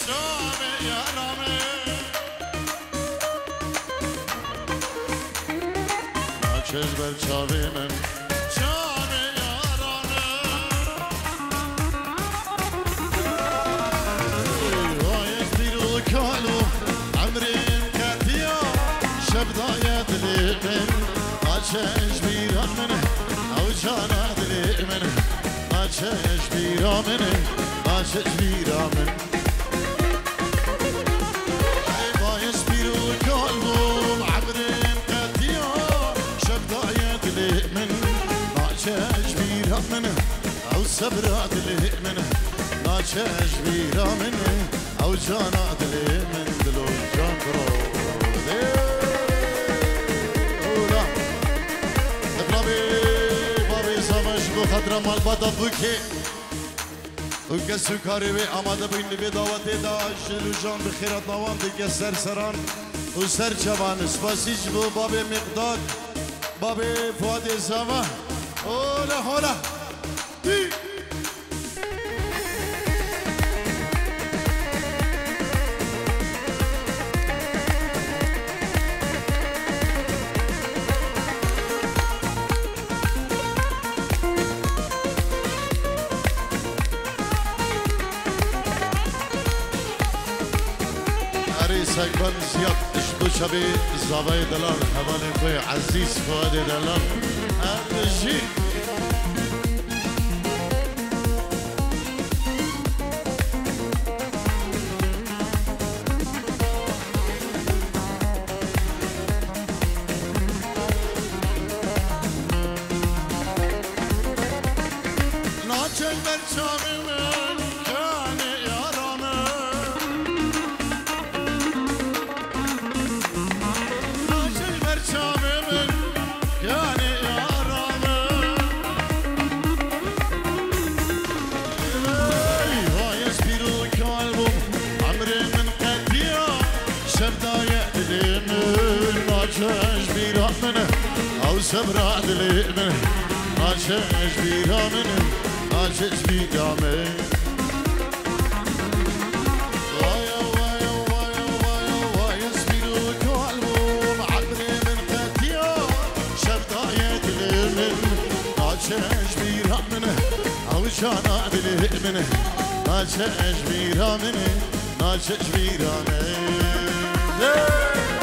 شامي يا رامي ناچش بر چاوی من شامي يا رامي وایش بیرو کالو عمري مكاتيا شبدايا دلي من ناچش بیران من او جانا دلي من ناچش بیران من ناچش بیران من وایش بیرو کالو عمري مكاتيا شبدايا دلي من ناچش بیران من او صبرا دلي من ناچش بیران من او جانا دلي من دلو جان برو خاطر مال بادا بوكي وكسو كاريوي اماده بين لبي دعوتي داش لجان بخيرات نوام ديك سر سران وسر جوان سپاسيج بو بابي مقداد بابي فؤاد زما هولا هولا سايكون زياد اشبو شبي زباي دلال حوالي كوي عزيز فؤاد دلال ارجي ناچل برچاوي من كاني يا رامي ناچل برچاوي من كاني يا رامي هاي سبيرو كالبو عمري من قديا شبدايا دلي من ناچش بيرا منه او صبرا دلي منه ناچش بيرا منه ناچش بيرا منه وايا وايا وايا وايا وايا سبيرو كالبو عمري من قديا شبدايا دلي من ناچش بيرا منه او جانا دلي منه ناچش بيرا منه ناچش بيرا منه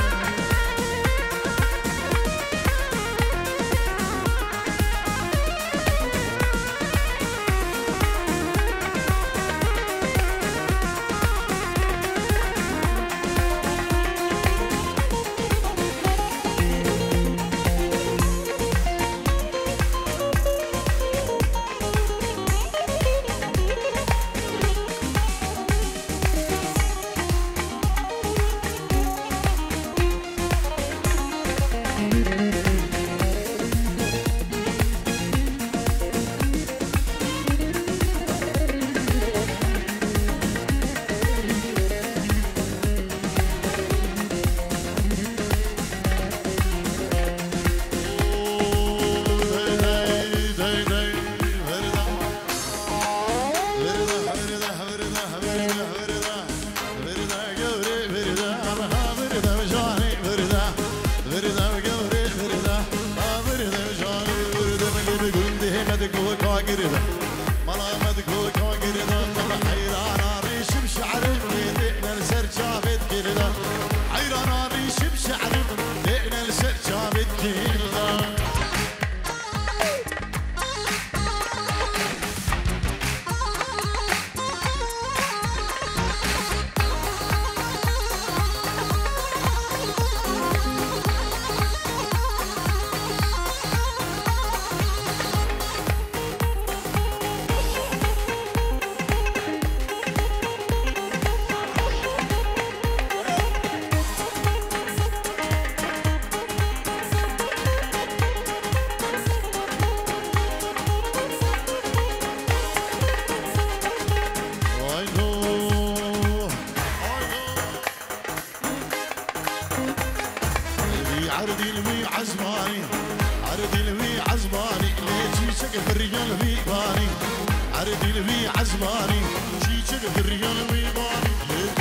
عرضي الوي عزماني عرضي الوي عزماني ليجي شقف الرجال بيباني عرضي الوي عزماني شي شقف الرجال بيباني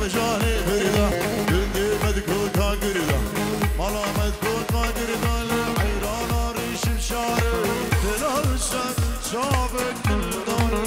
بجاني بردا قلدي مدكوتا قردا مالا مدكوتا قردا الحيران ريش بشاري تنالشت شافك الدار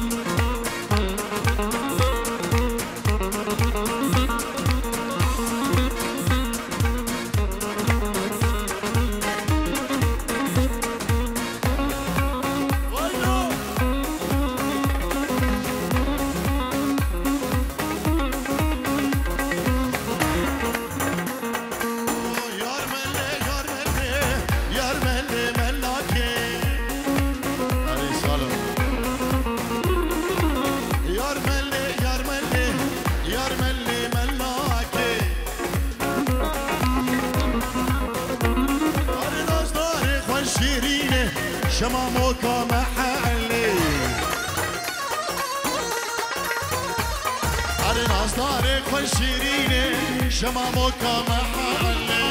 شمامك محلي أرين أصدارك والشيرين شمامك محلي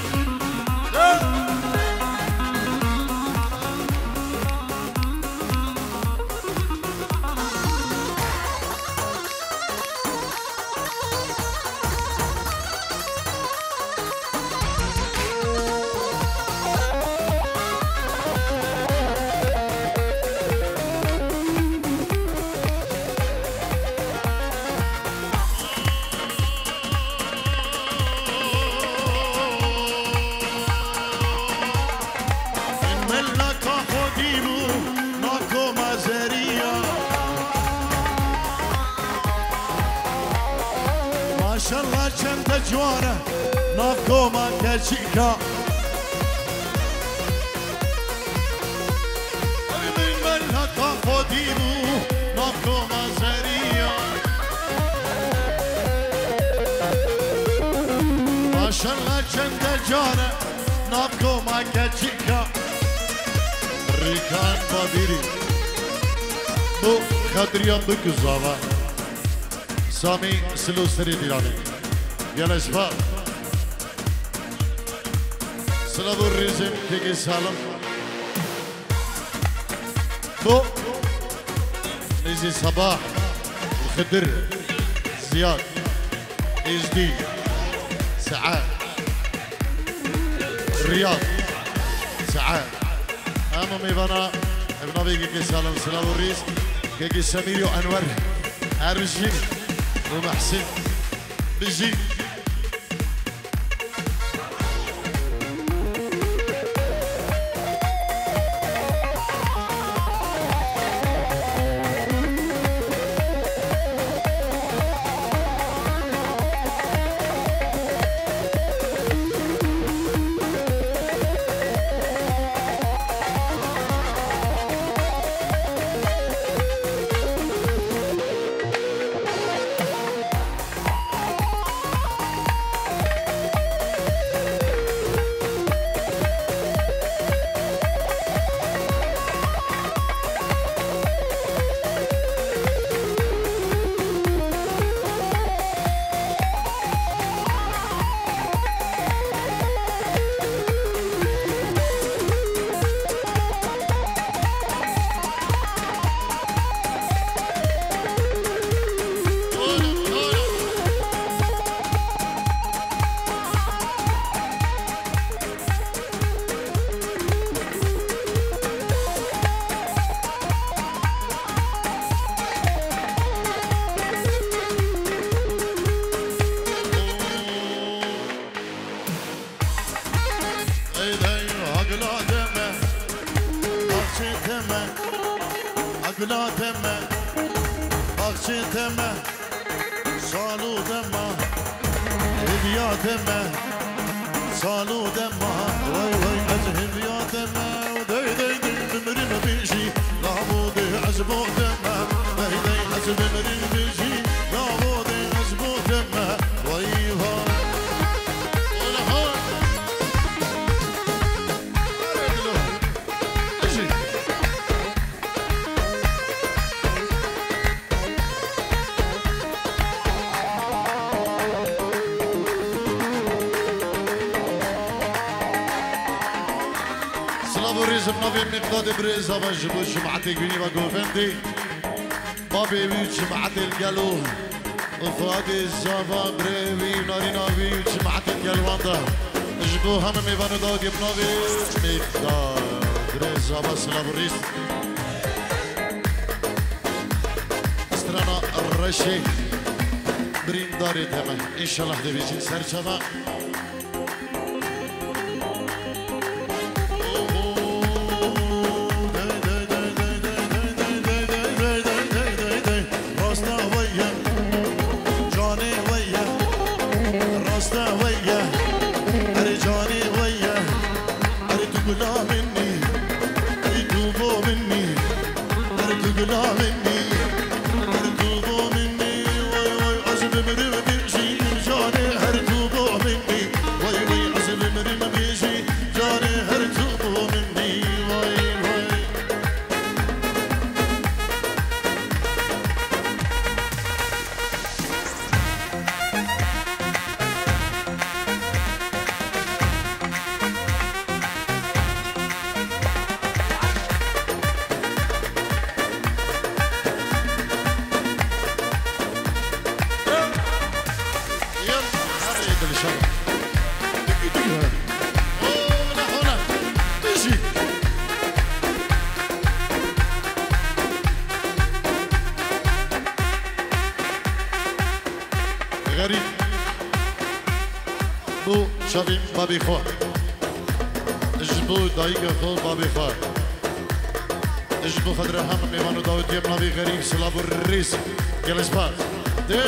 جواره نافكو ما كشيكا من ملكا خديبو نافكو ما زريا ما شاء الله چند جاره نافكو ما كشيكا ريكان بابيري بو خدريان بكزاوا سامي سلوستري ديراني يلا شباب سلام الرزم كيكي سالم بو نيزي صباح الخدر زياد إجدي سعاد الرياض سعاد أما ميفانا ابن أبي كيكي سالم سلام الرز كيكي سمير وأنور أرجي ومحسن بيجي بريزا بجبو شمعتي بيني وقوفندي بابي بيو شمعتي القلو وفادي الزافا بريوي ناري نابي وجمعت القلواندا جبوها من ميفانو داودي بنابي ميقدار بريزافا سلاب الريس استرانا الرشي برين داري تمام إن شاء الله هدي بيجي سرشفا غريب بو شافي بابي خوار اجبو دايقة خو بابي خوار اجبو خدر هم ميوانو داود يبنا بي غريب سلابو الرئيس جلس باز ده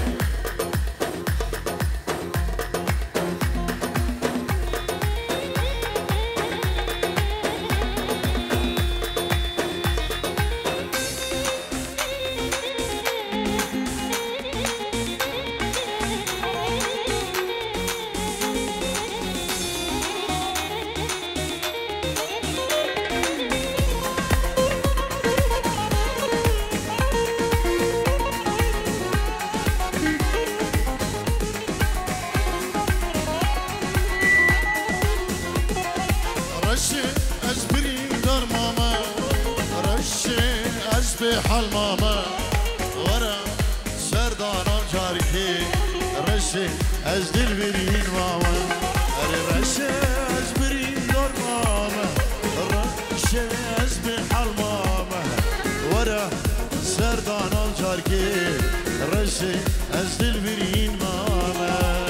حال ماما ورا سردانا جاركي رشي از دل برين ماما رشي از برين دار ماما رشي از بحال ماما ورا سردانا جاركي رشي از دل برين ماما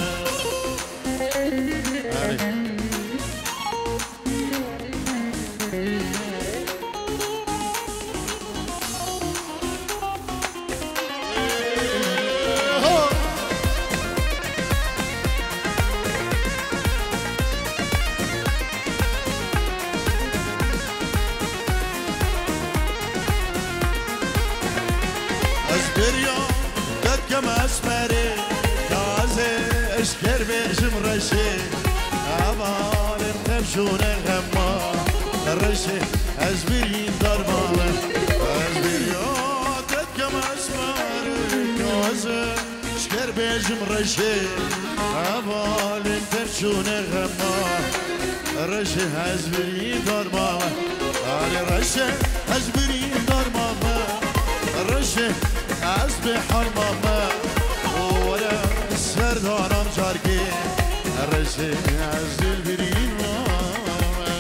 اشكر بيجم رشي امان الخمشون الغما الرشي ازبرين دربالة ازبريان تتكم اسماري كوزة اشكر بيجم رشي امان الخمشون الغما الرشي ازبرين دربالة الرشي ازبرين دربالة الرشي ازبحر ماما ولا سردانم جاركي الرشي از دل برين ماما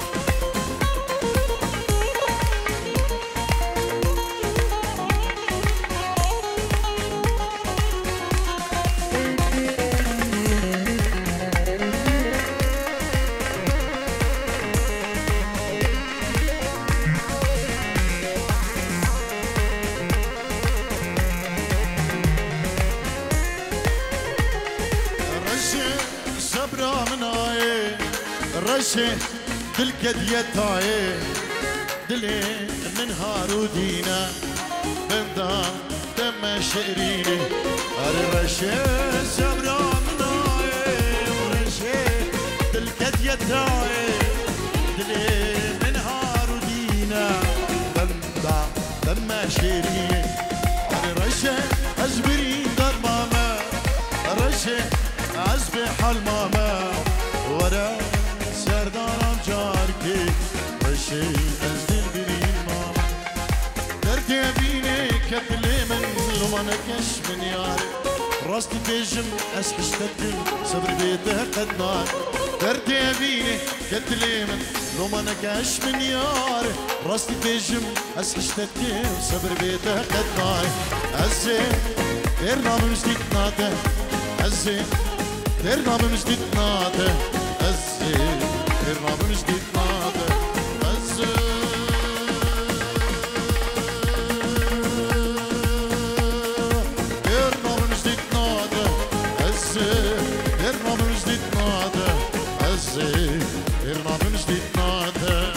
رشي دل كدية طاية دلي من هارودينا بندا دم شعريني الرشي سبرا مناي ورشي دل كدية طاية دلي من هارودينا بندا دم شعريني الرشي أزبرين دار ماما الرشي أزبح الماما ورا سردانم جاركي رشي از دل برين ماما درد بيني كتل من لو ما نكش من ياري راستي تجم اسحش تدم صبر بيته قد نار دردي يبيني كتليمن لو ما نكش من ياري راستي تجم اسحش تدم صبر بيته قد نار الزين ديرنا بمجديد ناده الزين ديرنا بمجديد ناده الزين ديرنا بمجديد ناده الزين ديرنا من جديد ناده الزين ديرنا من جديد ناده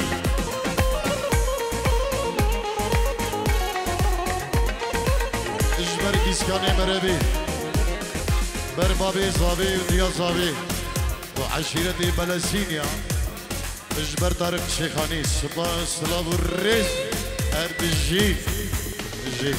اجبر كيسكاني مربي بربابي صابي وديا صابي وعشيرتي بلسينيا اجبر طارق شيخاني سلاف الريس اردجي جي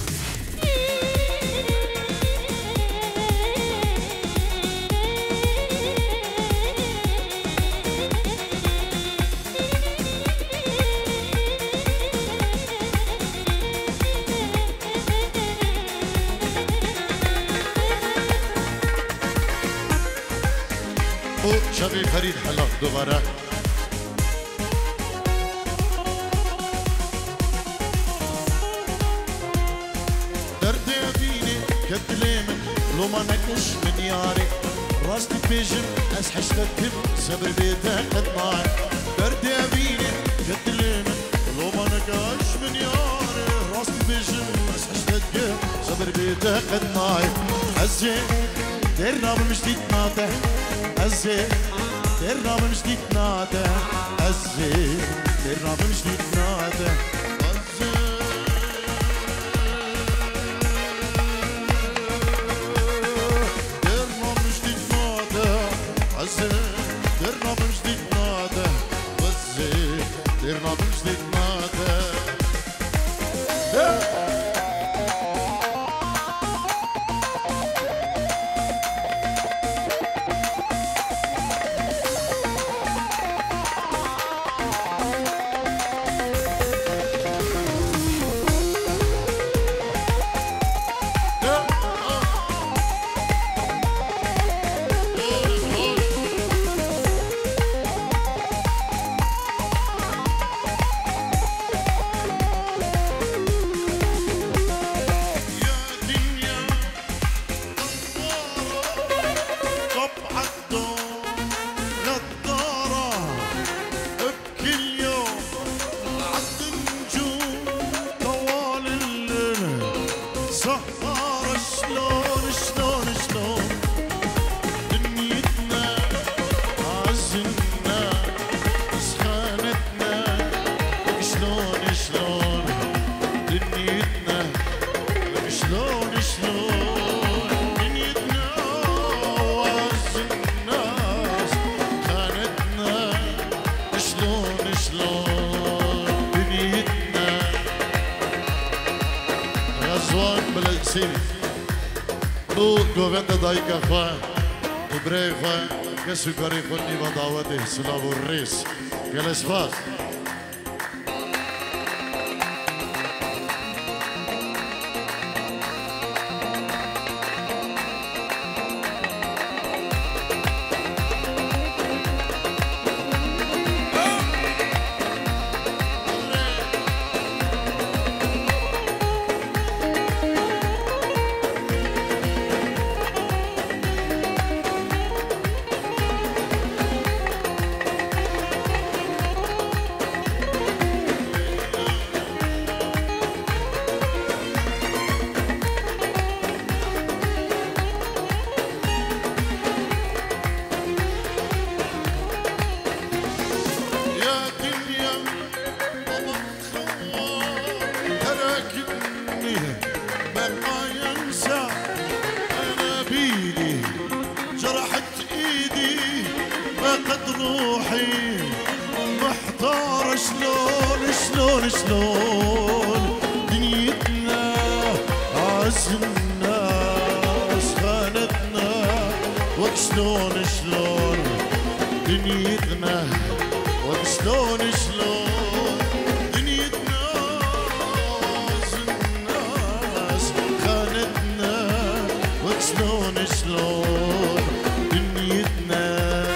شبي فريد حلق دوباره درد يبيني كتليمن لو ما نكش من ياري راستي بيجم اسحش تكتب صبر بيته قد معي درد يبيني كتليمن لو ما نكش من ياري راستي بيجم اسحش تكتب صبر بيته قد معي الزين ديرنا من جديد ناده الزين ديرنا من جديد ناده الزين ديرنا من جديد ناده ديرنا من جديد ناده الزين ديرنا من جديد ناده الزين ديرنا من جديد ناده گوینده دایی که خواه برای خواه که سکاری خونی و دعوته سلام و ریس گلش باز شلون دنيتنا عز الناس خانتنا وشلون دنيتنا وشلون دنيتنا عز الناس خانتنا شلون دنيتنا.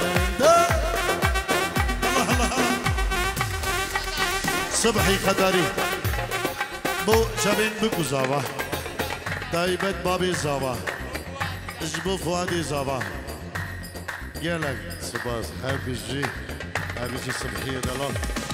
الله الله الله صبحي قدري بو شبين بكو زابا دايبت بابي زابا اجبو فؤادي زابا يالك سباز حبيجي حبيجي صبحية دلال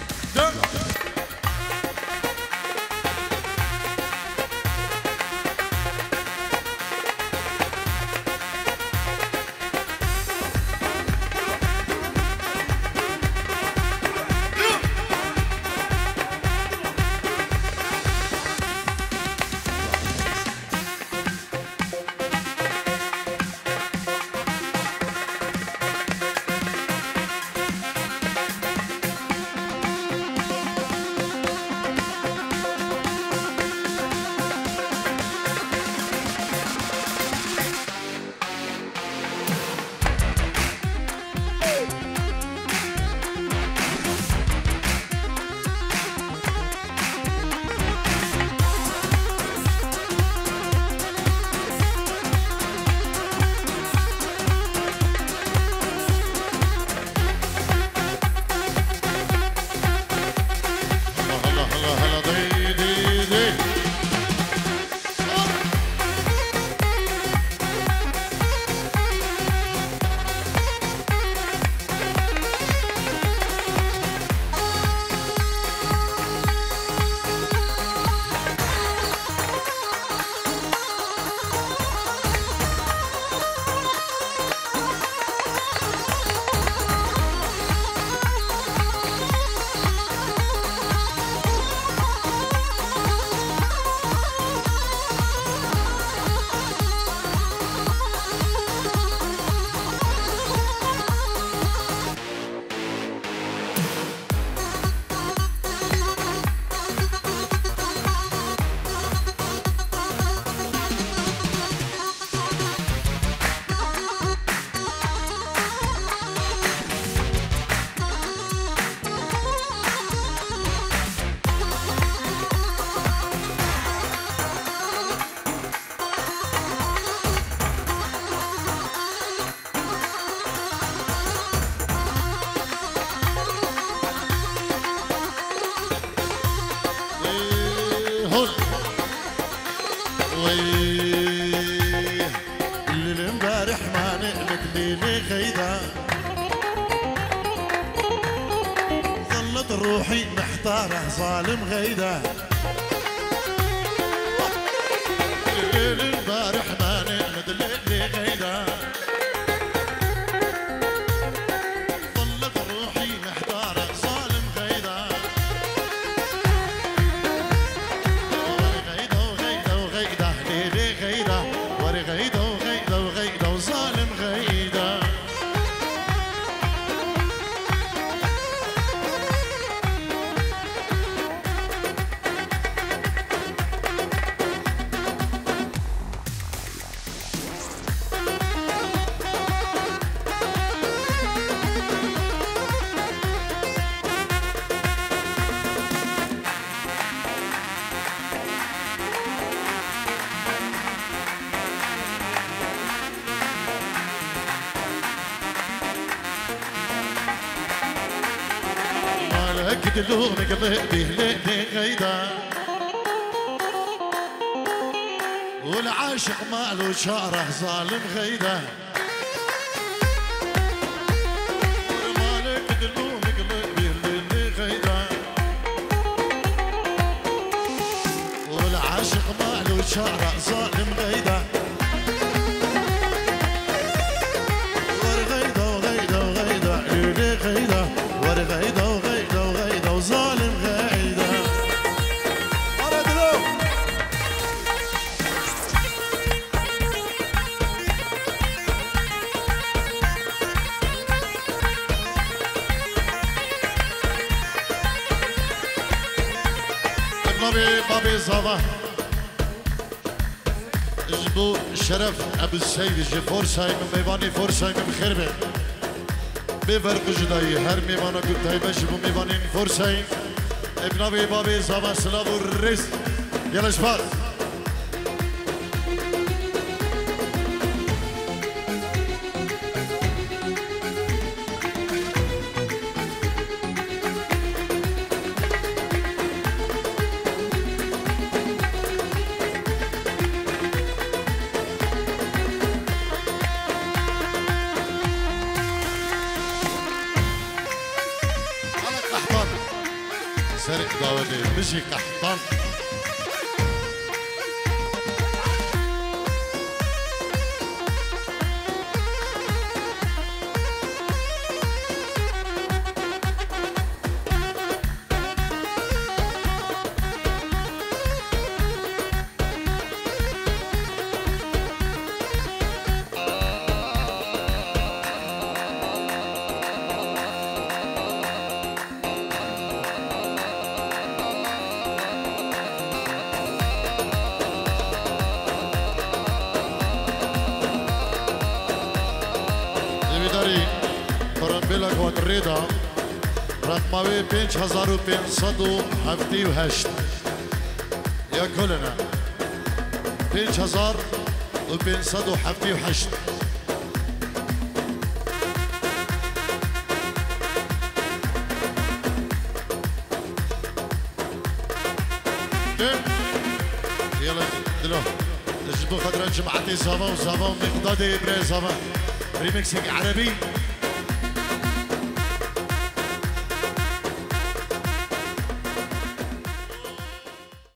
اللي امبارح ما نقلت ليلي غيدا ظلت روحي محتارة ظالم غيدا اللي امبارح ما نقلت ليلي غيدا ظلت روحي محتارة ظالم غيدا غيدا وغيدا وغيدا ليلي غيدا وري غيدا وغيدا وغيدا وظالم غيدا دلوغ نقضي بيه ليلي غيدا والعاشق ماله شعره ظالم غيدا مالك دلوغ نقضي بيه ليلي غيدا والعاشق ماله شعره ظالم غيدا ورغيدا وغيدا وغيدا ليلي غيدا ورغيدا ظالم غيدا أردلو بابي صباح اجبو الشرف ابو السيد جي فرصة من ميباني فرصة من خربة بفرق جداي هر ميبانا قلت هاي بجبو ميبانين فرصة ابن ابي بابي صباح سلام الرزق يلا شباب داودي بجي قحطان برنبیلا کن ریدا رقماوی 5578 یا کلنا 5578 يلا دلو نجيبو خاطر جمعتي زافا وزافا ومقدادي بري زافا ريميكسينغ عربي